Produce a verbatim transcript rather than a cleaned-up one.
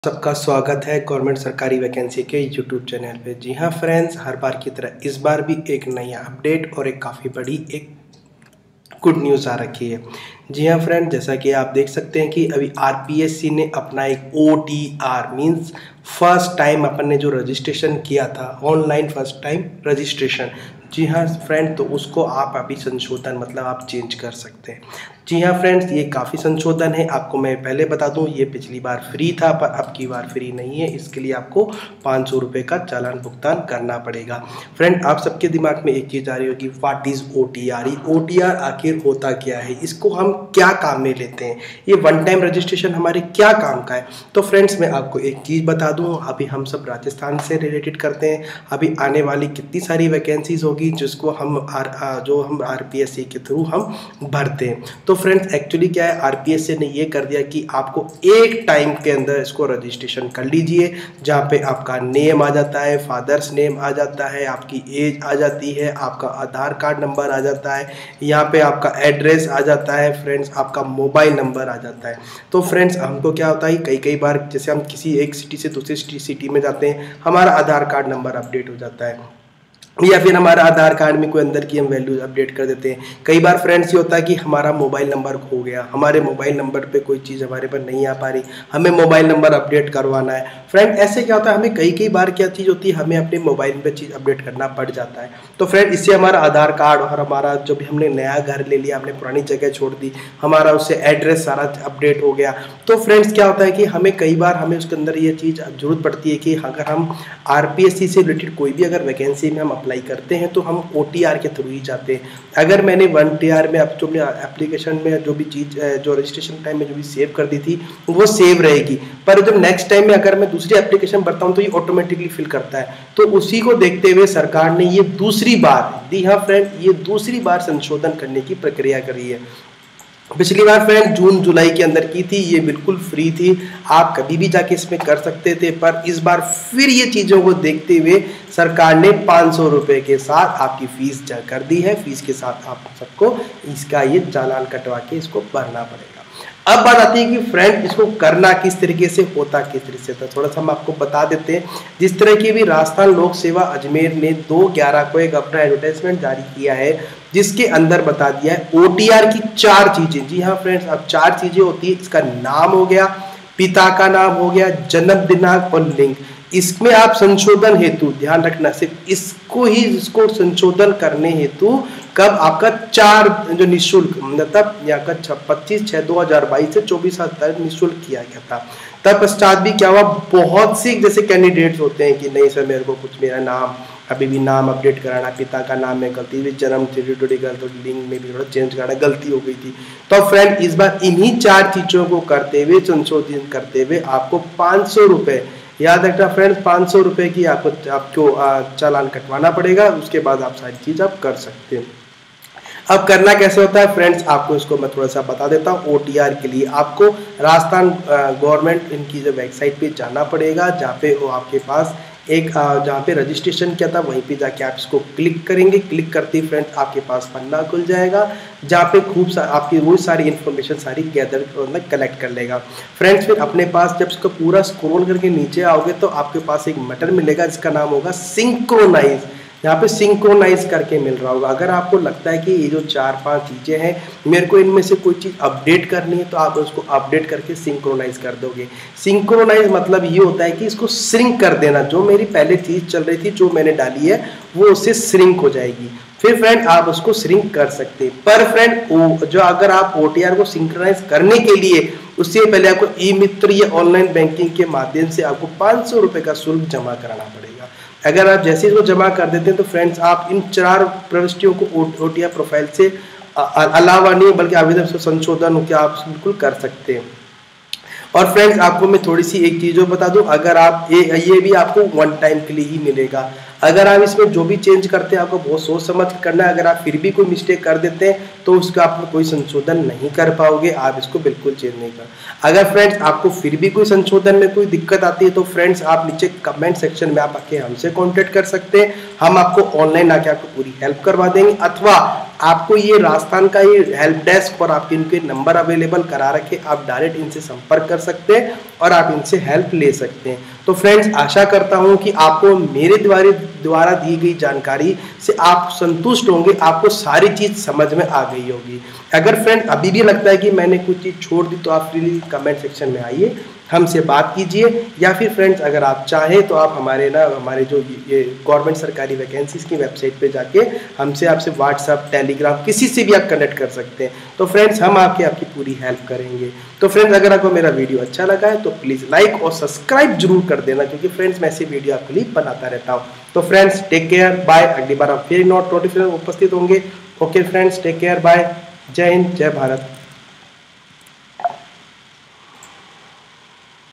सबका स्वागत है गवर्नमेंट सरकारी वैकेंसी के यूट्यूब चैनल पे। जी हाँ फ्रेंड्स, हर बार की तरह इस बार भी एक नया अपडेट और एक काफ़ी बड़ी एक गुड न्यूज़ आ रखी है। जी हाँ फ्रेंड, जैसा कि आप देख सकते हैं कि अभी आरपीएससी ने अपना एक O T R means first time अपन ने जो रजिस्ट्रेशन किया था, ऑनलाइन फर्स्ट टाइम रजिस्ट्रेशन, जी हाँ फ्रेंड, तो उसको आप अभी संशोधन मतलब आप चेंज कर सकते हैं। जी हाँ फ्रेंड्स, ये काफ़ी संशोधन है। आपको मैं पहले बता दूं, ये पिछली बार फ्री था पर अब की बार फ्री नहीं है। इसके लिए आपको पाँच सौ रुपये का चालान भुगतान करना पड़ेगा। फ्रेंड, आप सबके दिमाग में एक चीज़ आ रही होगी, what is O T R? ये ओ टी आर आखिर होता क्या है? इसको हम क्या काम में लेते हैं? ये वन टाइम रजिस्ट्रेशन हमारे क्या काम का है? तो फ्रेंड्स, मैं आपको एक चीज़ बता दूँ, अभी हम सब राजस्थान से रिलेटेड करते हैं। अभी आने वाली कितनी सारी वैकेंसीज होगी जिसको हम आर जो हम आरपीएससी के थ्रू हम भरते हैं। तो फ्रेंड्स, एक्चुअली क्या है, आरपीएससी ने ये कर दिया कि आपको एक टाइम के अंदर इसको रजिस्ट्रेशन कर लीजिए, जहाँ पे आपका नेम आ जाता है, फादर्स नेम आ जाता है, आपकी एज आ जाती है, आपका आधार कार्ड नंबर आ जाता है, यहाँ पे आपका एड्रेस आ जाता है, फ्रेंड्स आपका मोबाइल नंबर आ जाता है। तो फ्रेंड्स, हमको क्या होता है, कई कई बार जैसे हम किसी एक सिटी से दूसरी सिटी में जाते हैं, हमारा आधार कार्ड नंबर अपडेट हो जाता है, या फिर हमारा आधार कार्ड में कोई अंदर की हम वैल्यूज अपडेट कर देते हैं। कई बार फ्रेंड्स ये होता है कि हमारा मोबाइल नंबर खो गया, हमारे मोबाइल नंबर पे कोई चीज़ हमारे पर नहीं आ पा रही, हमें मोबाइल नंबर अपडेट करवाना है। फ्रेंड, ऐसे क्या होता है, हमें कई कई बार क्या चीज़ होती है, हमें अपने मोबाइल पे चीज़ अपडेट करना पड़ जाता है। तो फ्रेंड, इससे हमारा आधार कार्ड और हमारा जो भी हमने नया घर ले लिया, हमने पुरानी जगह छोड़ दी, हमारा उससे एड्रेस सारा अपडेट हो गया। तो फ्रेंड्स, क्या होता है कि हमें कई बार हमें उसके अंदर ये चीज़ जरूरत पड़ती है कि अगर हम आरपीएससी से रिलेटेड कोई भी अगर वैकेंसी में हम अप्लाई करते हैं तो हम ओ टी आर के थ्रू ही जाते हैं। अगर मैंने वन टी आर में अब जो एप्लीकेशन में जो भी चीज़ जो रजिस्ट्रेशन टाइम में जो भी सेव कर दी थी वो सेव रहेगी, पर जब नेक्स्ट टाइम में अगर मैं दूसरी एप्लीकेशन भरता हूँ तो ये ऑटोमेटिकली फिल करता है। तो उसी को देखते हुए सरकार ने ये दूसरी बार, जी हाँ फ्रेंड, ये दूसरी बार संशोधन करने की प्रक्रिया करी है। पिछली बार फ्रेंड जून जुलाई के अंदर की थी, ये बिल्कुल फ्री थी, आप कभी भी जाके इसमें कर सकते थे, पर इस बार फिर ये चीज़ों को देखते हुए सरकार ने पाँच सौ रुपये के साथ आपकी फीस कर दी है। फीस के साथ आप सबको इसका ये चालान कटवा के इसको भरना पड़ेगा। अब बात आती है कि फ्रेंड, इसको करना किस तरीके से होता, किस तरीके से, तो थोड़ा सा हम आपको बता देते हैं। जिस तरह की भी राजस्थान लोक सेवा अजमेर ने दो ग्यारह को एक अपना एडवर्टाइजमेंट जारी किया है, जिसके अंदर बता दिया है ओ टी आर की चार चीजें। जी हाँ फ्रेंड्स, अब चार चीजें होती है। इसका नाम हो गया, पिता का नाम हो गया, जन्म दिनांक और लिंग। इसमें आप संशोधन हेतु ध्यान रखना, सिर्फ इसको ही इसको संशोधन करने हेतु कब आपका चार जो निःशुल्क मतलब यहाँ का पच्चीस छः दो हजार बाईस से चौबीस तक निःशुल्क किया गया था। तब पश्चात भी क्या हुआ, बहुत सी जैसे कैंडिडेट्स होते हैं कि नहीं सर, मेरे को कुछ मेरा नाम अभी भी नाम अपडेट कराना, पिता का नाम में गलती हुई, जन्म थोड़ी गलत, लिंग में भी थोड़ा चेंज कराना, गलती हो गई थी। तो फ्रेंड, इस बार इन्हीं चार चीज़ों को करते हुए, संशोधित करते हुए आपको पाँच सौ रुपये, याद रखना फ्रेंड्स, पाँच सौ रुपये की आपको आपको चालान कटवाना पड़ेगा। उसके बाद आप सारी चीज़ आप कर सकते हैं। अब करना कैसे होता है फ्रेंड्स, आपको इसको मैं थोड़ा सा बता देता हूँ। ओ टी आर के लिए आपको राजस्थान गवर्नमेंट इनकी जो वेबसाइट पे जाना पड़ेगा, जहाँ पे वो आपके पास एक जहाँ पे रजिस्ट्रेशन किया था वहीं पे जाके आप इसको क्लिक करेंगे। क्लिक करते ही फ्रेंड्स आपके पास पन्ना खुल जाएगा, जहाँ पे खूब सा आपकी वो सारी इन्फॉर्मेशन सारी गैदर मतलब कलेक्ट कर लेगा। फ्रेंड्स, फिर अपने पास जब इसको पूरा स्क्रॉल करके नीचे आओगे तो आपके पास एक बटन मिलेगा जिसका नाम होगा सिंक्रोनाइज। यहाँ पे सिंक्रोनाइज करके मिल रहा होगा। अगर आपको लगता है कि ये जो चार पांच चीज़ें हैं, मेरे को इनमें से कोई चीज़ अपडेट करनी है, तो आप उसको अपडेट करके सिंक्रोनाइज कर दोगे। सिंक्रोनाइज मतलब ये होता है कि इसको श्रिंक कर देना। जो मेरी पहले चीज़ चल रही थी, जो मैंने डाली है, वो उससे श्रिंक हो जाएगी। फिर फ्रेंड आप उसको श्रिंक कर सकते हैं। पर फ्रेंड, जो अगर आप ओ टी आर को सिंक्रोनाइज करने के लिए उससे पहले आपको ई मित्र या ऑनलाइन बैंकिंग के माध्यम से आपको पाँच सौ रुपये का शुल्क जमा कराना पड़ेगा। अगर आप जैसे इसको जमा कर देते हैं तो फ्रेंड्स आप इन चार प्रविष्टियों को ओ टी आर प्रोफाइल से अलावा नहीं बल्कि आवेदन से संशोधन हो, क्या आप बिल्कुल कर सकते हैं। और फ्रेंड्स, आपको मैं थोड़ी सी एक चीज़ बता दूं, अगर आप ये ये भी आपको वन टाइम के लिए ही मिलेगा। अगर आप इसमें जो भी चेंज करते हैं आपको बहुत सोच समझ कर करना है। अगर आप फिर भी कोई मिस्टेक कर देते हैं तो उसका आप कोई संशोधन नहीं कर पाओगे, आप इसको बिल्कुल चेंज नहीं कर। अगर फ्रेंड्स आपको फिर भी कोई संशोधन में कोई दिक्कत आती है तो फ्रेंड्स आप नीचे कमेंट सेक्शन में आप आके हमसे कॉन्टेक्ट कर सकते हैं। हम आपको ऑनलाइन आके आपको पूरी हेल्प करवा देंगे, अथवा आपको ये राजस्थान का ये हेल्प डेस्क और आपके इनके नंबर अवेलेबल करा रखे, आप डायरेक्ट इनसे संपर्क कर सकते हैं और आप इनसे हेल्प ले सकते हैं। तो फ्रेंड्स, आशा करता हूं कि आपको मेरे द्वारा द्वारा दी गई जानकारी से आप संतुष्ट होंगे, आपको सारी चीज़ समझ में आ गई होगी। अगर फ्रेंड अभी भी लगता है कि मैंने कुछ चीज़ छोड़ दी तो आप फ्रीली कमेंट सेक्शन में आइए, हमसे बात कीजिए, या फिर फ्रेंड्स अगर आप चाहें तो आप हमारे ना हमारे जो ये गवर्नमेंट सरकारी वैकेंसीज़ की वेबसाइट पे जाके हमसे आपसे व्हाट्सअप, टेलीग्राम किसी से भी आप कनेक्ट कर सकते हैं। तो फ्रेंड्स, हम आपकी आपकी पूरी हेल्प करेंगे। तो फ्रेंड्स, अगर आपको मेरा वीडियो अच्छा लगा है तो प्लीज़ लाइक और सब्सक्राइब जरूर कर देना, क्योंकि फ्रेंड्स मैं ऐसी वीडियो आपके लिए बनाता रहता हूँ। तो फ्रेंड्स, टेक केयर, बाय। अगली बार आप फिर नोट नोटिफिकेशन उपस्थित होंगे। Okay friends, take care, bye. जय हिंद, जय भारत।